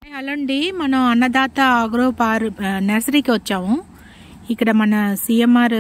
Hello అండి, మనం అన్నదాత agro నర్సరీకి వచ్చాము. ఇక్కడ మన సిఎంఆర్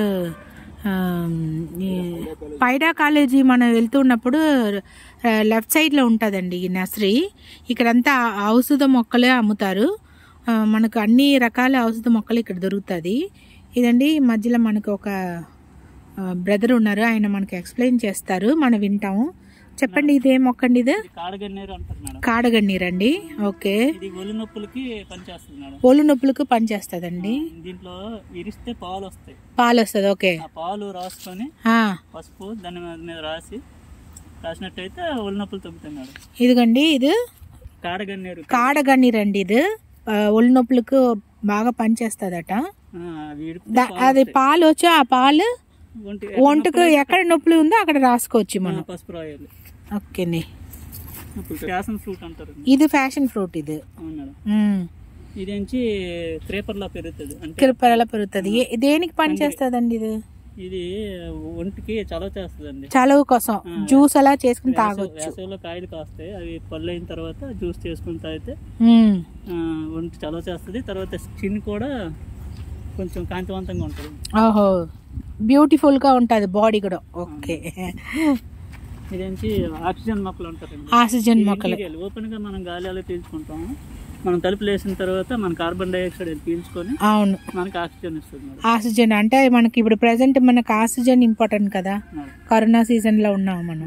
పైడా కాలేజీ మనం వెళ్తున్నప్పుడు లెఫ్ట్ సైడ్ లో ఉంటుందండి ఈ నర్సరీ. ఇక్కడంతా ఔషధ మొక్కలే అమ్ముతారు. మనకు అన్ని రకాల ఔషధ మొక్కలు ఇక్కడ దొరుకుతుంది. ఇదండి మధ్యలో మనకు ఒక బ్రదర్ ఉన్నారు, ఆయన మనకు ఎక్స్ప్లెయిన్ చేస్తారు, మనం వింటాము. చెప్పండి, ఇదే మొక్క అండి? ఇది కాడగన్నీరు అండి. ఓకే, ఒళ్ళు నొప్పులకు పనిచేస్తుందండి. దీంట్లో ఇరిస్తే పాలు వస్తుంది. ఓకే, పాలు రాసుకొని పసుపు దాని మీద రాసినట్టయితే ఒళ్ళు నొప్పులు తగ్గుతున్నాడు. ఇదిగండి, ఇది కాడగన్నీరు అండి. ఇది ఒళ్ళు నొప్పులకు బాగా పనిచేస్తుందట. అది పాలు వచ్చి ఆ పాలు ఒంటికి ఎక్కడ నొప్పులు ఉందో అక్కడ రాసుకోవచ్చు మనం. పసుపు రాయాలి. ఓకే, ఫ్యాషన్ ఫ్రూట్ అంటారు. ఇది ఫ్యాషన్ ఫ్రూట్. ఇది ఇదేంచి క్రేపర్లా పెరుగుతుంది. దేనికి పని చేస్తుందండి ఇది? ఇది ఒంటికి చలవ చేస్తుందండి. చలవ కోసం జ్యూస్ అలా చేసుకుని తాగొచ్చు. వేసవిలో కాయలు కాస్తాయి, అవి పళ్ళు అయిన తర్వాత జ్యూస్ చేసుకుని తాగితే ఒంటి చలవ చేస్తుంది. తర్వాత స్కిన్ కూడా కొంచెం కాంతివంతంగా ఉంటుంది. ఓహో, బ్యూటిఫుల్ గా ఉంటది బాడీ కూడా. ఓకే, ఇదేంచి ఆక్సిజన్ మొక్కలు ఉంటారండి. ఆక్సిజన్ మొక్కలు ఓపెన్ గా మనం గాలి అలా పీల్చుకుంటాము. మనం తలుపులు వేసిన తర్వాత మన కార్బన్ డైఆక్సైడ్ పీల్చుకొని అవును మనకి ఆక్సిజన్ ఇస్తుంది. ఆక్సిజన్ అంటే మనకి ఇప్పుడు ప్రెసెంట్ మనకు ఆక్సిజన్ ఇంపార్టెంట్ కదా, కరోనా సీజన్ లో ఉన్నాం మనం.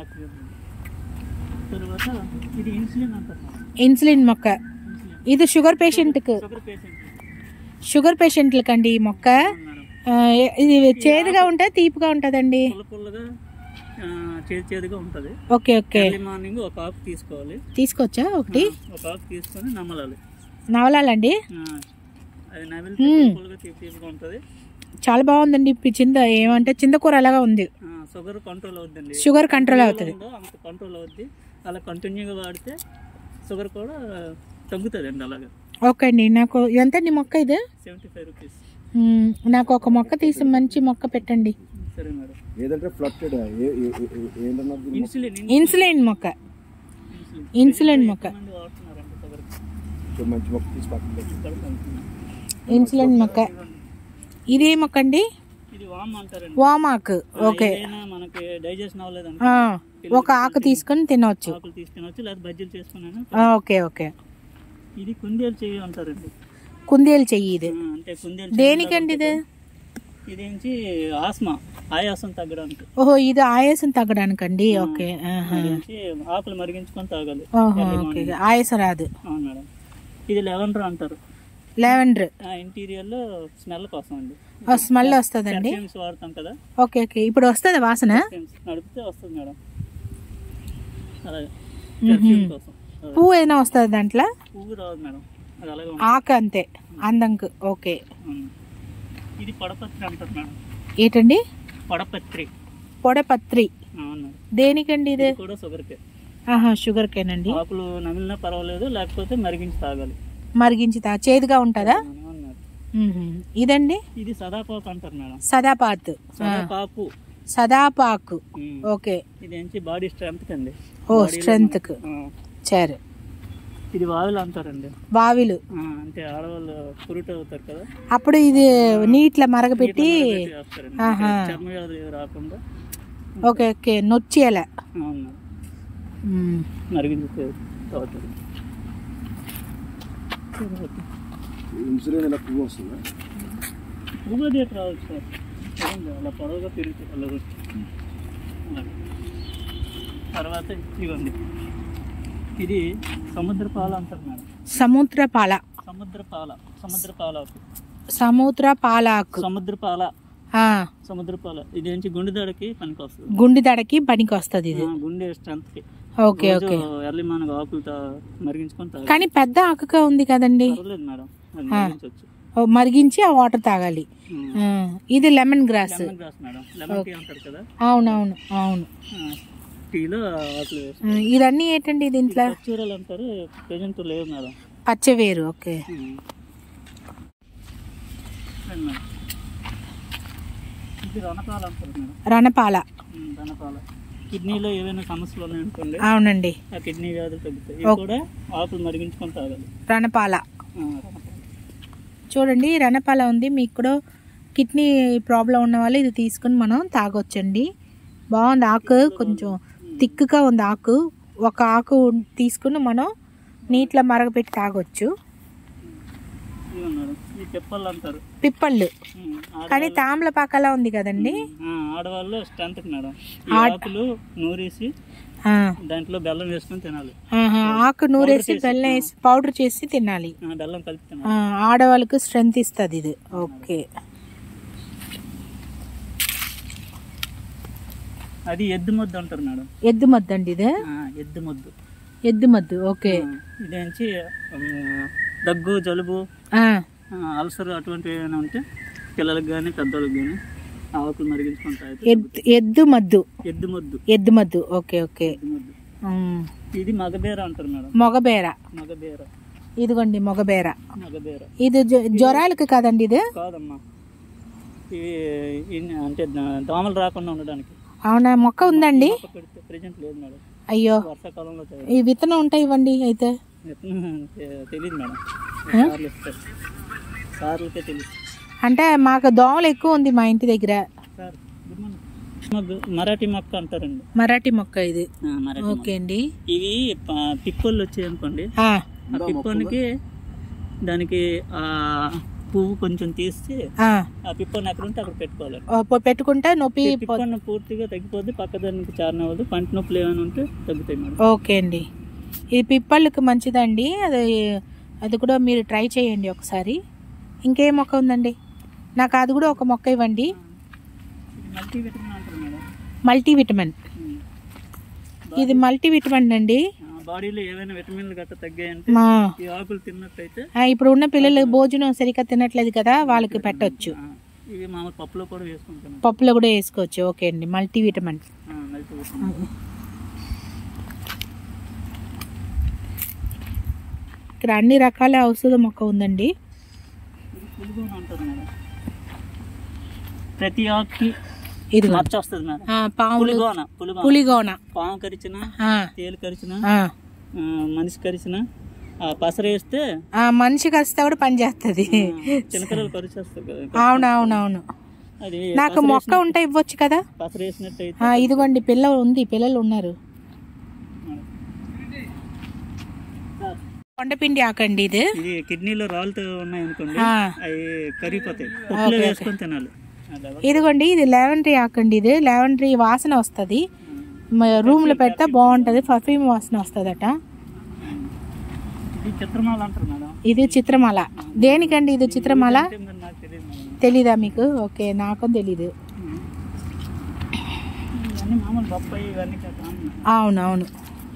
తర్వాత ఇది ఇన్సులిన్ అంటారు. ఇన్సులిన్ మొక్క. ఇది షుగర్ పేషెంట్లకి అండి ఈ మొక్క. ఇది చేదుగా ఉంటుంది, తీపిగా ఉంటదండి. చేదుగా ఉంటది. ఓకే ఓకే, మార్నింగ్ ఒక ఆకు తీసుకోవాలి. తీసుకోవచ్చా? ఒకటి ఒక ఆకు తీసుకొని నవలాలండి. అది తీపిగా ఉంటది. చాలా బాగుందండి. ఏమంటే చింతకూర అలాగా ఉంది. షుగర్ కంట్రోల్ అవుతుంది. అంత కంట్రోల్ అవుద్ది. అలా కంటిన్యూగా వాడితే షుగర్ కూడా తగ్గుతుంది అండి. అలాగా ఓకే అండి. నాకు ఎంతండి మొక్క? ఇది 75 రూపీస్. నాకు ఒక మొక్క తీసి మంచి మొక్క పెట్టండి. సరే మేడం. ఇన్సులిన్ మొక్క. ఇన్సులిన్ మొక్క. ఇన్సులిన్ మొక్క. ఇదే మొక్క అండి? వామాకు. ఓకే, మనకి డైజెషన్ అవ్వలేదండి, ఒక ఆకు తీసుకొని తినవచ్చు. లేదా బజ్జీలు చేసుకున్నాను. Okay okay. ఇది కుందేలు చెయ్యి అంటారండి. కుందేలు చెయ్యి. ఇది అంటే కుందేలు దేనికండి? ఇది ఇదేంచి ఆయాసం తగ్గడానికి. ఓహో, ఇది ఆయాసం తగ్గడానికండి. ఓకే, ఆకులు మరిగించుకొని తాగాలి. ఆయాసం రాదు. అవును మేడం. ఇది లెవెండర్ అంటారు. లెవెండర్ ఇంటీరియర్ లో స్మెల్ కోసం అండి. స్మెల్ వస్తుందండి. వాడతాం కదా. Okay okay. ఇప్పుడు వస్తుంది వాసన? నడిపితే వస్తుంది మేడం. అలాగే కోసం. పువ్వు ఏదైనా వస్తుంది దాంట్లో? పువ్వు రాదు మేడం, అది అలాగే ఆకు అంతే అందంకు. ఓకే. ఇది పొడపత్రి అంటారు మేడం. ఏంటండి? పొడపత్రి. దేనికండి ఇది? కూడా షుగర్కే. షుగర్ కేనండి. ఆకులు నమిలినా పర్వాలేదు, లేకపోతే మరిగించి తాగాలి. చేదుగా ఉంటుందా? ఇదండి? ఇది సదాపాకు అంటారు మేడం. సదాపాకు. ఓకే. ఇదేంటి బాడీ స్ట్రెంత్ అండి. స్ట్రెంత్ కు. సరే. ఇది వావిలు అంటారండి. వావిలు అంటే ఆడవాళ్ళు పురుట అవుతారు కదా, అప్పుడు ఇది నీటిలో మరగబెట్టి చర్మ వ్యాధులు రాకుండా. Okay okay. నొచ్చి ఎలా మరిగించి పువ్వు డేట్ రావచ్చు సార్. అలా పొడవుగా పెరుగుతుంది. తర్వాత ఇవ్వండి, ఇది సముద్రపాల అంటారు మేడం. సముద్రపాల. ఇదేంటి గుండెదడకి పనికి వస్తుంది. ఇది గుండె స్ట్రెంత్ కి. Okay okay. ఎర్లీ మార్నింగ్ ఆకులు మరిగించుకొని. కానీ పెద్ద ఆకుగా ఉంది కదండి మేడం, మరిగించి ఆ వాటర్ తాగాలి. ఇది లెమన్ గ్రాస్. అవునవును అవును. ఇవన్నీ ఏంటండి దీంట్లో? అంటారు. ప్రెజెంట్ లేవు మేడం. పచ్చవేరు. ఓకే. ఇది రణపాల అంటారు మేడం. రణపాల. కిడ్నీలో ఏమైనా సమస్యలు ఉన్నాయనుకోండి, అవునండి, ఆ కిడ్నీ వ్యాధులు తగ్గుతాయి. ఇవి కూడా ఆకులు మరిగించుకొని తాగాలి. రణపాల చూడండి, రణపాల ఉంది. మీకు కూడా కిడ్నీ ప్రాబ్లం ఉన్న వాళ్ళు ఇది తీసుకుని మనం తాగొచ్చండి. బాగుంది, ఆకు కొంచెం థిక్గా ఉంది. ఆకు ఒక ఆకు తీసుకుని మనం నీటిలో మరగపెట్టి తాగొచ్చు. పిప్పళ్ళు అంటారు, పిప్పళ్ళు, కానీ తామలపాకలా ఉంది కదండి. ఆడవాళ్ళు స్ట్రెంత్ మేడం. ఆకులు నూరేసి దాంట్లో బెల్లం వేసుకొని తినాలి. ఆకు నూరేసి బెల్లం వేసి పౌడర్ చేసి తినాలి. బెల్లం కలిపి ఆడవాళ్ళకు స్ట్రెంత్ ఇస్తుంది ఇది. ఓకే, అది ఎద్దు మొద్దు అంటారు మేడం. ఎద్దు మొద్దు అండి ఇది. ఎద్దు మొద్దు, ఎద్దు మొద్దు. ఓకే, ఇదేంచి దగ్గు, జలుబు, అల్సర్ అటువంటివి ఏమైనా ఉంటే పిల్లలకు కానీ పెద్దలకు కానీ ఆకులు మరిగించుకుంటాయి. ఎద్దు మద్దు, ఎద్దు మొద్దు, ఎద్దు మద్దు. Okay okay. ఇది మగబేర అంటారు మేడం. మగబేర, మగబేర. ఇదిగోండి మగబేర. మగబేర ఇది జ్వరాలకు కాదండి ఇది? కాదమ్మా, ఇవి అంటే దోమలు రాకుండా ఉండడానికి. అవునా, మొక్క ఉందండి? ప్రెజెంట్ లేదు మేడం. అయ్యో, వర్షాకాలంలో ఈ విత్తనం ఉంటాయి ఇవ్వండి. అయితే తెలియదు మేడం, సార్లకే తెలుసు. అంటే మాకు దోమలు ఎక్కువ ఉంది మా ఇంటి దగ్గర. మరాఠీ మొక్క అంటారండి. మరాఠీ మొక్క ఇది. ఓకే అండి. ఇవి పిప్పళ్ళు వచ్చాయి అనుకోండి, ఆ పిప్పనికి దానికి ఆ పువ్వు కొంచెం తీసి ఆ పిప్పని ఎక్కడ ఉంటే అక్కడ పెట్టుకోవాలి. పెట్టుకుంటే నొప్పి పిప్పన్న పూర్తిగా తగ్గిపోద్ది. పక్కదానికి చారనవ్వదు. పంటి నొప్పులు ఏమైనా ఉంటే తగ్గుతాయి మేడం. ఓకే అండి, ఇది పిప్పళ్ళకి మంచిదండి. అది కూడా మీరు ట్రై చేయండి ఒకసారి. ఇంకేం మొక్క ఉందండి? నాకు అది కూడా ఒక మొక్క ఇవ్వండి. మల్టీవిటమిన్ అంటారు మేడం. మల్టీవిటమిన్, ఇది మల్టీవిటమిన్ అండి. బాడీలో ఏమైనా విటమిన్లు గట్ట తగ్గాయంటే ఈ ఆకులు తిన్నట్టయితే, ఇప్పుడు ఉన్న పిల్లలు భోజనం సరిగ్గా తినట్లేదు కదా, వాళ్ళకి పెట్టొచ్చు. ఇవి మామూలు పప్పులో కూడా వేసుకుంటాం. పప్పులో కూడా వేసుకోవచ్చు. ఓకే అండి, మల్టీవిటమిన్. ఇక్కడ అన్ని రకాల ఔషధ మొక్క ఉందండి. ప్రతి ఆకుకి ఇది మచ్చ వస్తుంది మేడం. పులిగోన, పాము కరిచిన, తేలు కరిచిన, మనిషి కరిచిన పసరు వేస్తే మనిషి కరిస్తే కూడా పని చేస్తుంది. చిన్నపిల్లలు కరిచేస్తారు కదా. అవునవునవును. అది నాకు మొక్క ఉంటే ఇవ్వచ్చు కదా. పసరు వేసినట్టయితే. ఇదిగోండి, పిల్లలు ఉన్నారు. కొండపిండి ఆకండి ఇది. కిడ్నీలో రాళ్ళతో ఉన్నాయి అనుకోండి, అవి కరిగిపోతాయి. వేసుకొని తినాలి. ఇదిగోండి, ఇది లెవెండరీ ఆకండి. ఇది లెవెండరీ వాసన వస్తుంది. రూమ్ లో పెడితే బాగుంటది, పర్ఫ్యూమ్ వాసన వస్తుందట. ఇది చిత్రమాల. దేనికండి ఇది చిత్రమాల? తెలీదా మీకు? ఓకే, నాకు తెలీదు. అవునవును.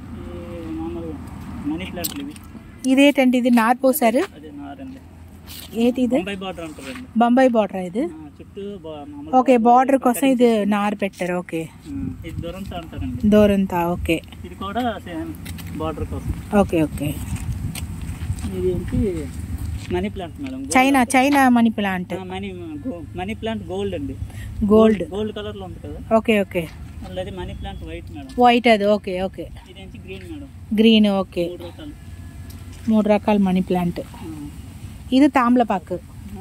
ఇదేంటండి? ఇది నార్ పోసారు. ఏంటి ఇది? బొంబాయి బార్డర్ ఇది. ఓకే, బార్డర్ కోసం ఇది నార్ పెట్టారు. ఓకే, దూరంతా. ఓకే, ఇది కూడా బార్డర్ కోసం. Okay okay. ఇది money plant madam. China money plant. Money plant gold అండి. గోల్డ్ కలర్ లో ఉంది కదా. Okay okay. అది money plant white madam. White అది. Okay okay. ఇది గ్రీన్ మేడం. గ్రీన్. ఓకే, 3 రకాల మనీ ప్లాంట్. ఇది తామలపాకు.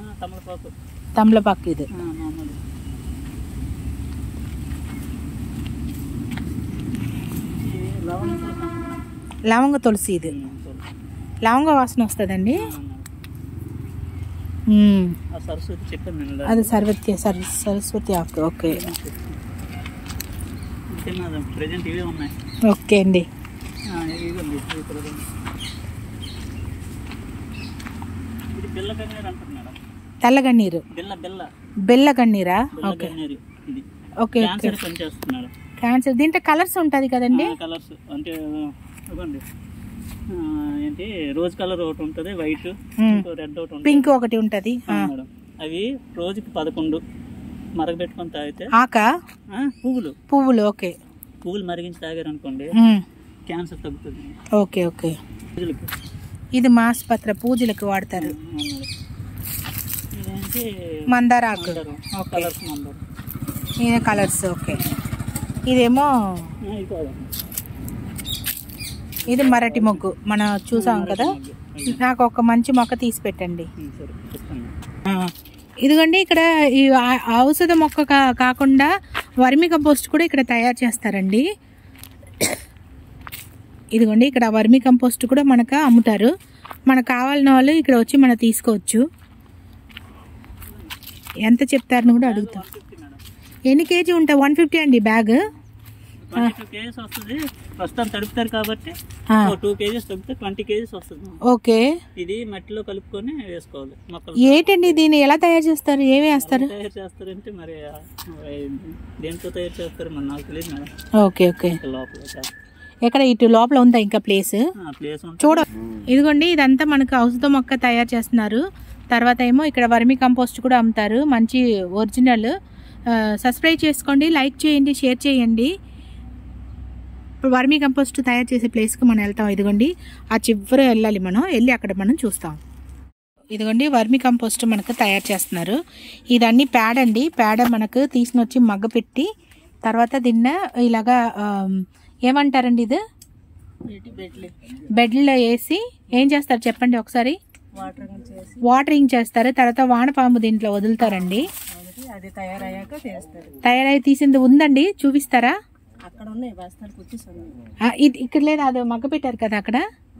ఇది లవంగ తులసి. ఇది లవంగ వాసన వస్తుందండి. అది సరస్వతి ఆకు. ఓకే ఓకే అండి. తెల్లగన్నీరు, బెల్లగన్నీరా? Okay okay. క్యాన్సర్. దీంట్లో కలర్స్ ఉంటది కదండి? కలర్స్ అంటే ఏంటి, రోజ్ కలర్ ఒకటి ఉంటది, వైట్, రెడ్ ఒకటి ఉంటది, పింక్ ఒకటి ఉంటది. అవి రోజుకి 11 మరగబెట్టుకొని తాగితే. ఆకా? పువ్వులు. ఓకే, పువ్వులు మరిగించి తాగారు అనుకోండి, క్యాన్సర్ తగ్గుతుంది. Okay okay. ఇది మాస్పత్ర పూజలకు వాడతారు. మందార ఆకు. కలర్స్. ఓకే, ఇదేమో ఇది మరటి మొగ్గు మనం చూసాం కదా. నాకు ఒక మంచి మొక్క తీసి పెట్టండి. ఇదిగోండి ఇక్కడ ఈ ఔషధ మొక్క కాకుండా వర్మి కంపోస్ట్ కూడా ఇక్కడ తయారు చేస్తారండి. ఇదిగోండి ఇక్కడ వర్మి కంపోస్ట్ కూడా మనకు అమ్ముతారు. మనకు కావాలన్న వాళ్ళు ఇక్కడ వచ్చి మనం తీసుకోవచ్చు. ఎంత చెప్తారని కూడా అడుగుతాం. ఎన్ని కేజీ ఉంటాయి? 150 అండి బ్యాగ్. 22 kgs వస్తుంది. ప్రస్తుతం తడుపుతారు కాబట్టి 2 kgs తడిపితే 20 kgs వస్తుంది. ఓకే. ఇది మట్టిలో కలుపుకొని వేసుకోవాలి మొక్కలు. ఏంటండి దీన్ని ఎలా తయారు చేస్తారు? ఏమి వేస్తారు? తయారు చేస్తారంటే మరి దేంతో తయారు చేస్తారు మరి నాకు తెలియదు మేడం. Okay okay. లోపల ఎక్కడ ఇటు లోపల ఉందా ఇంకా ప్లేస్? చూడ. ఇదిగోండి ఇదంతా మనకు ఔషధ మొక్క తయారు చేస్తున్నారు. తర్వాత ఏమో ఇక్కడ వర్మి కంపోస్ట్ కూడా అమ్ముతారు. మంచి ఒరిజినల్. సబ్స్క్రైబ్ చేసుకోండి, లైక్ చేయండి, షేర్ చేయండి. ఇప్పుడు వర్మి కంపోస్ట్ తయారు చేసే ప్లేస్కి మనం వెళ్తాం. ఇదిగోండి ఆ చివరి వెళ్ళాలి మనం. వెళ్ళి అక్కడ మనం చూస్తాం. ఇదిగోండి వర్మి కంపోస్ట్ మనకు తయారు చేస్తున్నారు. ఇదన్నీ పేడ అండి. పేడ మనకు తీసుకుని వచ్చి మగ్గ పెట్టి తర్వాత దీన్ని ఇలాగా ఏమంటారండి ఇది? బెడ్లో వేసి ఏం చేస్తారు చెప్పండి ఒకసారి? వాటరింగ్ చేస్తారు. తర్వాత వానపాము దీంట్లో వదులుతారండి. అది తయారయ్యాక చేస్తారు. తయారై తీసింది ఉందండి, చూపిస్తారా? అక్కడ ఉన్నాయి బస్తాలు కుర్చీస్. ఇక్కడ లేదు, అది మగ్గ పెట్టారు కదా అక్కడ.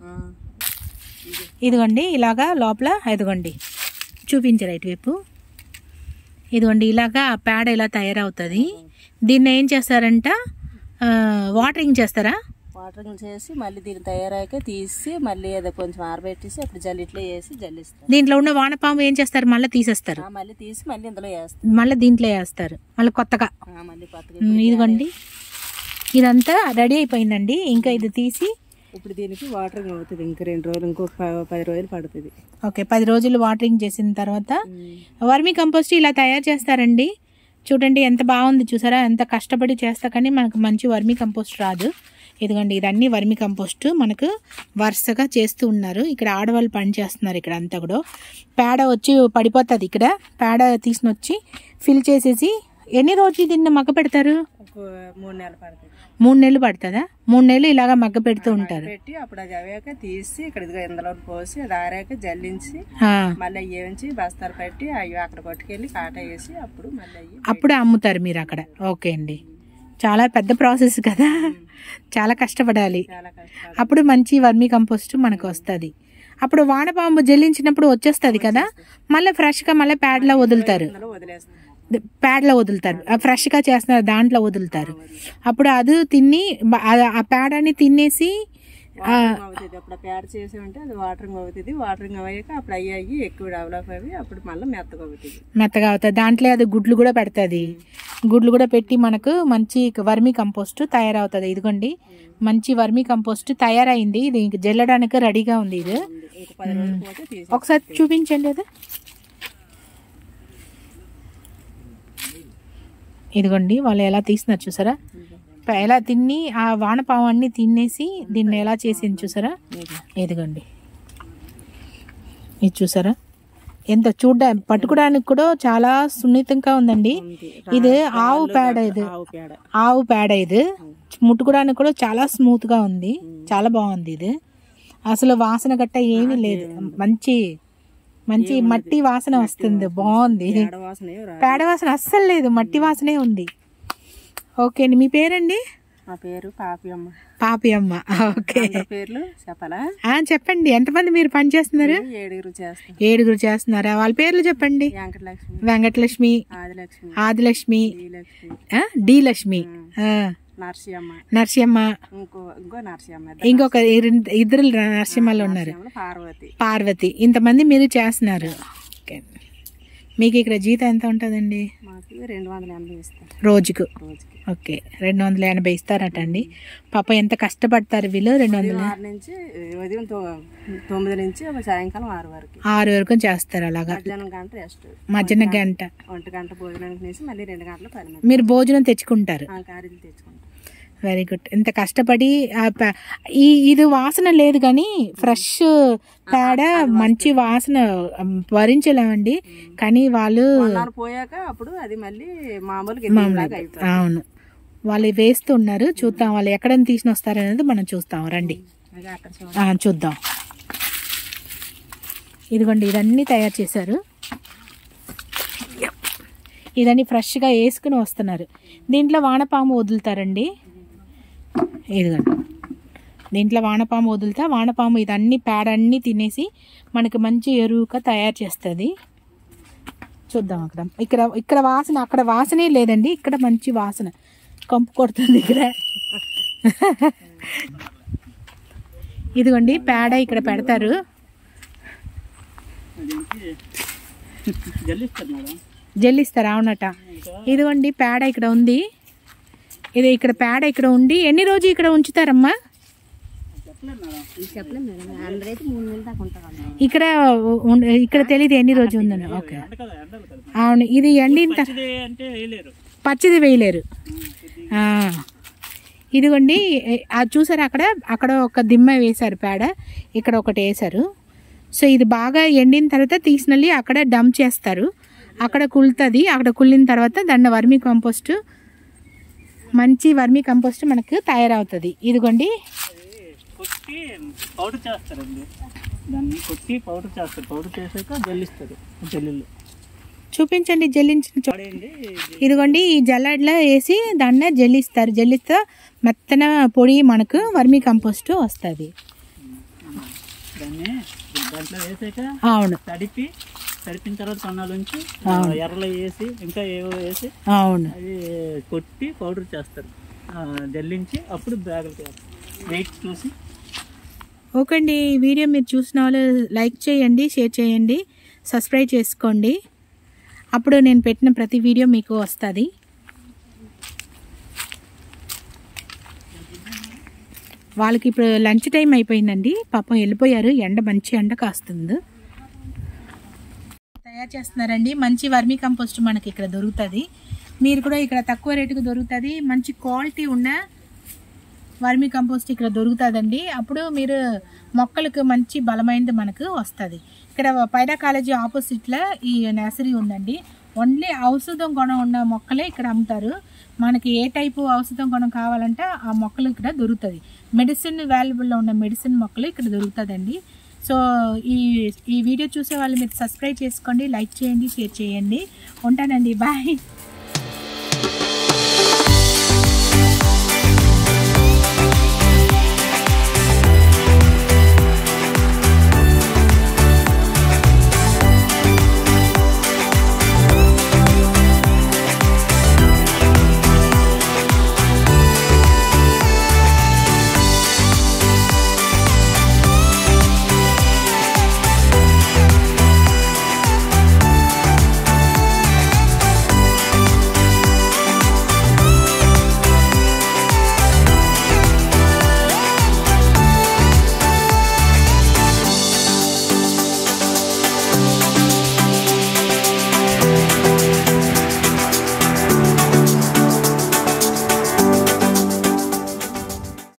ఇదిగోండి ఇలాగా లోపల. ఇదిగోండి చూపించరు ఇటువైపు. ఇదిగోండి ఇలాగా పేడ ఇలా తయారవుతుంది. దీన్ని ఏం చేస్తారంట? వాటరింగ్ చేస్తారా? వాటరింగ్ చేసి మళ్ళీ దీన్ని తయారయ్యాక తీసి మళ్ళీ అది కొంచెం ఆరబెట్టేసి అప్పుడు జల్లిట్లో వేసి జల్లిస్తారు. దీంట్లో ఉన్న వానపాము ఏం చేస్తారు? మళ్ళీ తీసేస్తారు. మళ్ళీ తీసి మళ్ళీ ఇందులో వేస్తారు. మళ్ళీ దీంట్లో వేస్తారు మళ్ళీ కొత్తగా. ఇదిగోండి ఇదంతా రెడీ అయిపోయిందండి. ఇంకా ఇది తీసి ఇప్పుడు దీనికి వాటరింగ్ అవుతుంది. ఇంకా 2 రోజులు, ఇంకొక 10 రోజులు పడుతుంది. ఓకే, 10 రోజులు వాటరింగ్ చేసిన తర్వాత వర్మి కంపోస్ట్ ఇలా తయారు చేస్తారండి. చూడండి ఎంత బాగుంది, చూసారా? ఎంత కష్టపడి చేస్తా కానీ మనకు మంచి వర్మి కంపోస్ట్ రాదు. ఇదిగోండి ఇదన్నీ వర్మి కంపోస్ట్ మనకు వరుసగా చేస్తూ ఉన్నారు. ఇక్కడ ఆడవాళ్ళు పని చేస్తున్నారు. ఇక్కడ అంతా కూడా పేడ వచ్చి పడిపోతుంది. ఇక్కడ పేడ తీసుకుని వచ్చి ఫిల్ చేసేసి ఎన్ని రోజులు దీన్ని మగ్గ పెడతారు? 3 నెలలు పడుతుంది. 3 నెలలు పడుతుందా? 3 నెలలు ఇలాగా మగ్గ పెడుతూ ఉంటారు. పెట్టి అప్పుడు అది అవ్వాక తీసి ఇక్కడ ఇందులో పోసి అది ఆరాక జల్లించి మళ్ళీ అయ్యించి బస్తాలు పెట్టి అవి అక్కడ కొట్టుకెళ్ళి కాట వేసి అప్పుడు మళ్ళీ అప్పుడే అమ్ముతారు మీరు అక్కడ. ఓకే అండి, చాలా పెద్ద ప్రాసెస్ కదా, చాలా కష్టపడాలి. అప్పుడు మంచి వర్మి కంపోస్ట్ మనకు వస్తుంది. అప్పుడు వానపాము జల్లించినప్పుడు వచ్చేస్తుంది కదా, మళ్ళీ ఫ్రెష్గా మళ్ళీ ప్యాడ్లో వదులుతారు. ఫ్రెష్గా చేస్తున్నారు, దాంట్లో వదులుతారు. అప్పుడు అది తిని ఆ పేడని తినేసి అప్పుడు పేడ చేసి ఉంటే అది వాటరింగ్ అవుతుంది. వాటరింగ్ అయ్యాక అప్పుడు అయ్యాయి ఎక్కువ డెవలప్ అవి అప్పుడు మళ్ళీ మెత్తగా అవుతుంది. దాంట్లో అది గుడ్లు కూడా పెడుతుంది. గుడ్లు కూడా పెట్టి మనకు మంచి వర్మి కంపోస్ట్ తయారవుతుంది. ఇదిగోండి మంచి వర్మి కంపోస్ట్ తయారైంది. ఇది జల్లడానికి రెడీగా ఉంది. ఇది ఒకసారి చూపించండి. అది ఇదిగోండి వాళ్ళు ఎలా తీసినారు చూసారా? ఎలా తిని ఆ వానపావాన్ని తినేసి దీన్ని ఎలా చేసింది చూసారా? ఇదిగోండి ఇది చూసారా? ఎంత పట్టుకోవడానికి కూడా చాలా సున్నితంగా ఉందండి. ఇది ఆవు పేడ. ఆవు పేడ. ఇది ముట్టుకోవడానికి కూడా చాలా స్మూత్ గా ఉంది. చాలా బాగుంది. ఇది అసలు వాసన గట్ట ఏమీ లేదు. మంచి మట్టి వాసన వస్తుంది. బాగుంది. పేడ వాసన అస్సలు లేదు, మట్టి వాసనే ఉంది. ఓకే అండి, మీ పేరండి? మా పేరు పాపియమ్మ. పాపియమ్మ. ఓకే, పేర్లు చెప్పాలా? చెప్పండి. ఎంతమంది మీరు పని చేస్తున్నారు? 7 చేస్తున్నారా? వాళ్ళ పేర్లు చెప్పండి. వెంకటలక్ష్మి, ఆదిలక్ష్మి, డి లక్ష్మి, నరసింహ, ఇంకొక 2 నరసింహలు ఉన్నారు, పార్వతి. ఇంతమంది మీరు చేస్తున్నారు. మీకు ఇక్కడ జీతం ఎంత ఉంటుందండి? 280 ఇస్తారు రోజుకు. ఓకే, 280 ఇస్తారట అండి. పాప ఎంత కష్టపడతారు వీళ్ళు. 200 నుంచి ఉదయం 9 నుంచి సాయంకాలం 6 వరకు చేస్తారు. అలాగా మధ్యాహ్నం గంట 1 గంట భోజనానికి వేసి మళ్ళీ 2 గంటల పని. మీరు భోజనం తెచ్చుకుంటారు? Very good. ఇంత కష్టపడి ఇది వాసన లేదు కానీ ఫ్రెష్ పేడ మంచి వాసన భరించలేమండి. కానీ వాళ్ళు పోయాక అప్పుడు అది మళ్ళీ అవును వాళ్ళు వేస్తున్నారు. చూద్దాం వాళ్ళు ఎక్కడ తీసుకుని వస్తారనేది మనం చూస్తాం. రండి చూద్దాం. ఇదిగోండి ఇదన్నీ తయారు చేశారు. ఇదన్నీ ఫ్రెష్గా వేసుకుని వస్తున్నారు. దీంట్లో వానపాము వదులుతారండి. ఇదిగోండి దీంట్లో వానపాము వదులుతా. వానపాము ఇదన్నీ పేడ అన్నీ తినేసి మనకి మంచి ఎరువుగా తయారు చేస్తుంది. చూద్దాం ఇక్కడ వాసన, అక్కడ వాసనే లేదండి, ఇక్కడ మంచి వాసన కంపు కొడుతుంది ఇక్కడ. ఇదిగోండి పేడ ఇక్కడ పెడతారు. జల్లిస్తారు అవునట. ఇదిగోండి పేడ ఇక్కడ ఉంది. ఇది ఇక్కడ పేడ ఇక్కడ ఉండి ఎన్ని రోజు ఇక్కడ ఉంచుతారమ్మా? ఇక్కడ ఇక్కడ తెలియదు ఎన్ని రోజు ఉందని. ఓకే అవును. ఇది ఎండిన పచ్చిది వేయలేరు. ఇదిగోండి అది చూసారు, అక్కడ ఒక దిమ్మ వేశారు పేడ, ఇక్కడ ఒకటి వేశారు. సో ఇది బాగా ఎండిన తర్వాత తీసుకెళ్ళి అక్కడ డంప్ చేస్తారు. అక్కడ కుళ్తుంది. అక్కడ కుళ్ళిన తర్వాత దాన్ని వర్మీ కంపోస్ట్, మంచి వర్మీ కంపోస్ట్ మనకు తయారవుతుంది. ఇదిగోండి కొట్టి పౌడర్ చేస్తారండి. దాన్ని కొట్టి పౌడర్ చేస్తారు. పౌడర్ చేసాక జల్లిస్తారు. జల్లిళ్ళు చూపించండి జల్లించిన. ఇదిగోండి ఈ జల్లెడలో వేసి దాన్ని జల్లిస్తారు. జల్లిస్తే మెత్తన పొడి మనకు వర్మీ కంపోస్ట్ వస్తుంది. దాన్ని దాంట్లో వేసాక అవును తడిపిన తర్వాత కొన్నాళ్ళ నుంచి ఎర్రలో వేసి ఇంకా ఏవో వేసి అవును అది కొట్టి పౌడర్ చేస్తారు. జల్లించి అప్పుడు బ్యాగులు చేస్తారు. వెయిట్ చూసి. ఓకే అండి, ఈ వీడియో మీరు చూసిన వాళ్ళు లైక్ చేయండి, షేర్ చేయండి, సబ్స్క్రైబ్ చేసుకోండి. అప్పుడు నేను పెట్టిన ప్రతి వీడియో మీకు వస్తుంది. వాళ్ళకి ఇప్పుడు లంచ్ టైం అయిపోయిందండి. పాపం వెళ్ళిపోయారు. మంచి ఎండ కాస్తుంది. తయారు చేస్తున్నారండి. మంచి వర్మీ కంపోస్ట్ మనకి ఇక్కడ దొరుకుతుంది. మీరు కూడా ఇక్కడ తక్కువ రేటుకు దొరుకుతుంది. మంచి క్వాలిటీ ఉన్న వర్మీ కంపోస్ట్ ఇక్కడ దొరుకుతుందండి. అప్పుడు మీరు మొక్కలకు మంచి బలమైనది మనకు వస్తుంది. ఇక్కడ పైడా కాలేజీ ఆపోజిట్లో ఈ నర్సరీ ఉందండి. ఓన్లీ ఔషధం గుణం ఉన్న మొక్కలే ఇక్కడ అమ్ముతారు. మనకి ఏ టైపు ఔషధం గుణం కావాలంటే ఆ మొక్కలు ఇక్కడ దొరుకుతుంది. మెడిసిన్ వాల్యుబుల్లో ఉన్న మెడిసిన్ మొక్కలు ఇక్కడ దొరుకుతుందండి. సో ఈ వీడియో చూసే వాళ్ళు మీరు సబ్స్క్రైబ్ చేసుకోండి, లైక్ చేయండి, షేర్ చేయండి. ఉంటానండి, బాయ్.